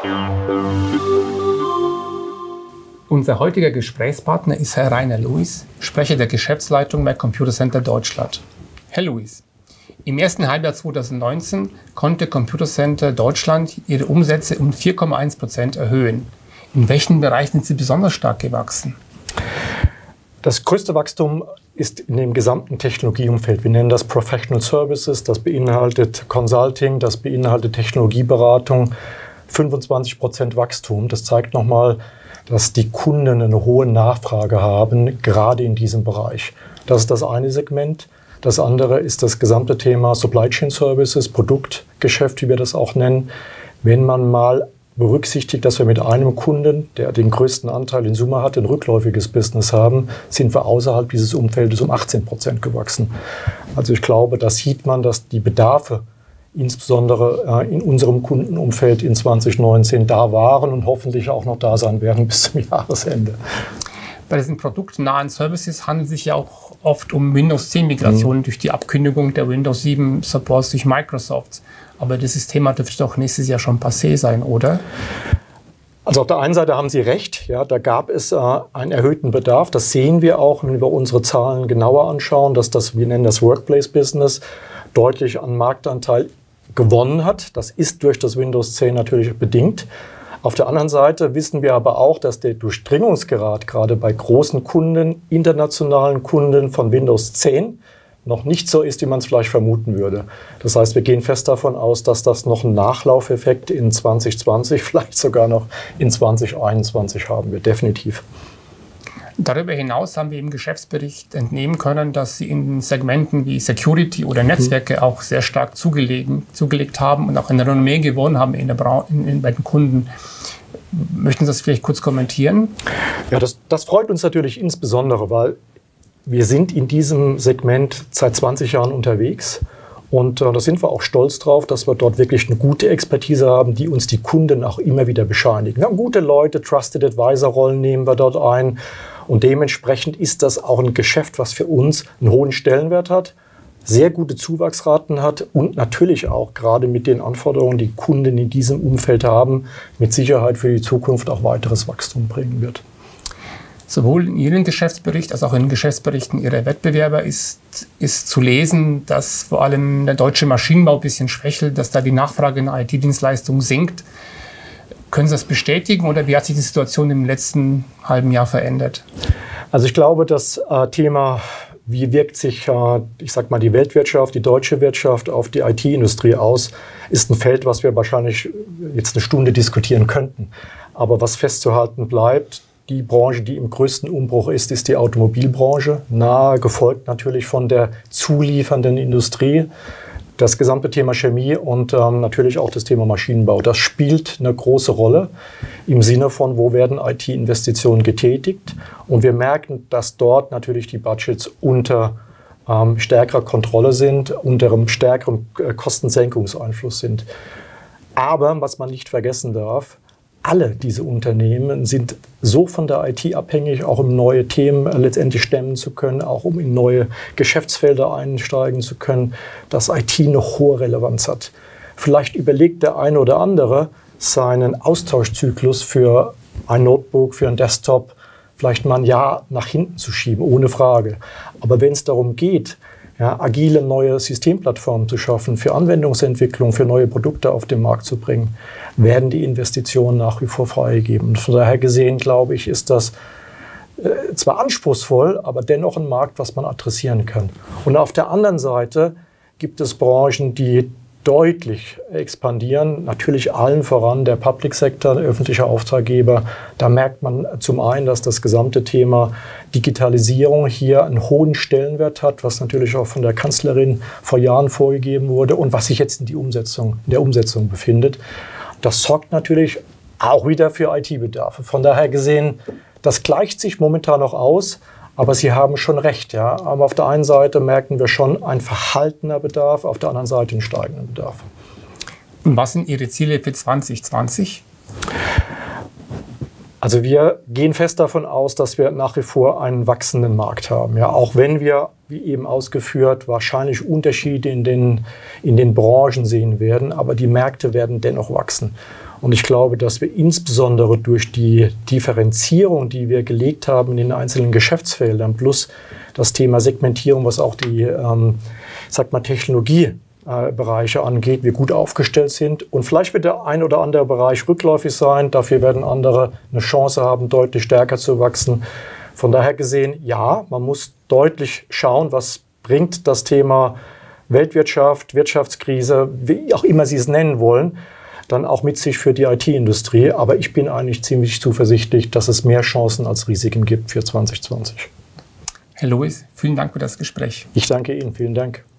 Unser heutiger Gesprächspartner ist Herr Rainer Luis, Sprecher der Geschäftsleitung bei Computer Center Deutschland. Herr Luis, im ersten Halbjahr 2019 konnte Computer Center Deutschland ihre Umsätze um 4,1% erhöhen. In welchen Bereichen sind sie besonders stark gewachsen? Das größte Wachstum ist in dem gesamten Technologieumfeld. Wir nennen das Professional Services, das beinhaltet Consulting, das beinhaltet Technologieberatung, 25% Wachstum. Das zeigt nochmal, dass die Kunden eine hohe Nachfrage haben, gerade in diesem Bereich. Das ist das eine Segment. Das andere ist das gesamte Thema Supply Chain Services, Produktgeschäft, wie wir das auch nennen. Wenn man mal berücksichtigt, dass wir mit einem Kunden, der den größten Anteil in Summe hat, ein rückläufiges Business haben, sind wir außerhalb dieses Umfeldes um 18% gewachsen. Also ich glaube, da sieht man, dass die Bedarfe insbesondere in unserem Kundenumfeld in 2019 da waren und hoffentlich auch noch da sein werden bis zum Jahresende. Bei diesen produktnahen Services handelt es sich ja auch oft um Windows 10 Migrationen durch die Abkündigung der Windows 7 Supports durch Microsoft. Aber dieses Thema dürfte doch nächstes Jahr schon passé sein, oder? Also auf der einen Seite haben Sie recht, ja, da gab es einen erhöhten Bedarf. Das sehen wir auch, wenn wir unsere Zahlen genauer anschauen, dass wir nennen das Workplace-Business, deutlich an Marktanteil gewonnen hat. Das ist durch das Windows 10 natürlich bedingt. Auf der anderen Seite wissen wir aber auch, dass der Durchdringungsgrad gerade bei großen Kunden, internationalen Kunden von Windows 10 noch nicht so ist, wie man es vielleicht vermuten würde. Das heißt, wir gehen fest davon aus, dass das noch einen Nachlaufeffekt in 2020, vielleicht sogar noch in 2021 haben wird, definitiv. Darüber hinaus haben wir im Geschäftsbericht entnehmen können, dass Sie in Segmenten wie Security oder Netzwerke auch sehr stark zugelegt haben und auch eine Renommee gewonnen haben bei den Kunden. Möchten Sie das vielleicht kurz kommentieren? Ja, das freut uns natürlich insbesondere, weil wir sind in diesem Segment seit 20 Jahren unterwegs. Und da sind wir auch stolz drauf, dass wir dort wirklich eine gute Expertise haben, die uns die Kunden auch immer wieder bescheinigen. Wir haben gute Leute, Trusted Advisor-Rollen nehmen wir dort ein. Und dementsprechend ist das auch ein Geschäft, was für uns einen hohen Stellenwert hat, sehr gute Zuwachsraten hat und natürlich auch gerade mit den Anforderungen, die Kunden in diesem Umfeld haben, mit Sicherheit für die Zukunft auch weiteres Wachstum bringen wird. Sowohl in Ihrem Geschäftsbericht als auch in den Geschäftsberichten Ihrer Wettbewerber ist zu lesen, dass vor allem der deutsche Maschinenbau ein bisschen schwächelt, dass da die Nachfrage nach IT-Dienstleistungen sinkt. Können Sie das bestätigen oder wie hat sich die Situation im letzten halben Jahr verändert? Also ich glaube, das Thema, wie wirkt sich, ich sag mal, die Weltwirtschaft, die deutsche Wirtschaft auf die IT-Industrie aus, ist ein Feld, was wir wahrscheinlich jetzt eine Stunde diskutieren könnten. Aber was festzuhalten bleibt, die Branche, die im größten Umbruch ist die Automobilbranche, nahe gefolgt natürlich von der zuliefernden Industrie. Das gesamte Thema Chemie und natürlich auch das Thema Maschinenbau. Das spielt eine große Rolle im Sinne von, wo werden IT-Investitionen getätigt. Und wir merken, dass dort natürlich die Budgets unter stärkerer Kontrolle sind, unter einem stärkeren Kostensenkungseinfluss sind. Aber was man nicht vergessen darf, alle diese Unternehmen sind so von der IT abhängig, auch um neue Themen letztendlich stemmen zu können, auch um in neue Geschäftsfelder einsteigen zu können, dass IT eine hohe Relevanz hat. Vielleicht überlegt der eine oder andere, seinen Austauschzyklus für ein Notebook, für ein Desktop vielleicht mal ein Jahr nach hinten zu schieben, ohne Frage. Aber wenn es darum geht, ja, agile neue Systemplattformen zu schaffen, für Anwendungsentwicklung, für neue Produkte auf den Markt zu bringen, werden die Investitionen nach wie vor freigegeben. Und von daher gesehen, glaube ich, ist das zwar anspruchsvoll, aber dennoch ein Markt, was man adressieren kann. Und auf der anderen Seite gibt es Branchen, die deutlich expandieren, natürlich allen voran der Public Sector, der öffentliche Auftraggeber. Da merkt man zum einen, dass das gesamte Thema Digitalisierung hier einen hohen Stellenwert hat, was natürlich auch von der Kanzlerin vor Jahren vorgegeben wurde und was sich jetzt in der Umsetzung befindet. Das sorgt natürlich auch wieder für IT-Bedarfe. Von daher gesehen, das gleicht sich momentan noch aus. Aber Sie haben schon recht, ja. Aber auf der einen Seite merken wir schon ein verhaltener Bedarf, auf der anderen Seite einen steigenden Bedarf. Und was sind Ihre Ziele für 2020? Also wir gehen fest davon aus, dass wir nach wie vor einen wachsenden Markt haben. Ja, auch wenn wir, wie eben ausgeführt, wahrscheinlich Unterschiede in den Branchen sehen werden, aber die Märkte werden dennoch wachsen. Und ich glaube, dass wir insbesondere durch die Differenzierung, die wir gelegt haben in den einzelnen Geschäftsfeldern, plus das Thema Segmentierung, was auch die Technologiebereiche angeht, wir gut aufgestellt sind. Und vielleicht wird der ein oder andere Bereich rückläufig sein. Dafür werden andere eine Chance haben, deutlich stärker zu wachsen. Von daher gesehen, ja, man muss deutlich schauen, was bringt das Thema Weltwirtschaft, Wirtschaftskrise, wie auch immer Sie es nennen wollen, dann auch mit sich für die IT-Industrie. Aber ich bin eigentlich ziemlich zuversichtlich, dass es mehr Chancen als Risiken gibt für 2020. Herr Lewis, vielen Dank für das Gespräch. Ich danke Ihnen, vielen Dank.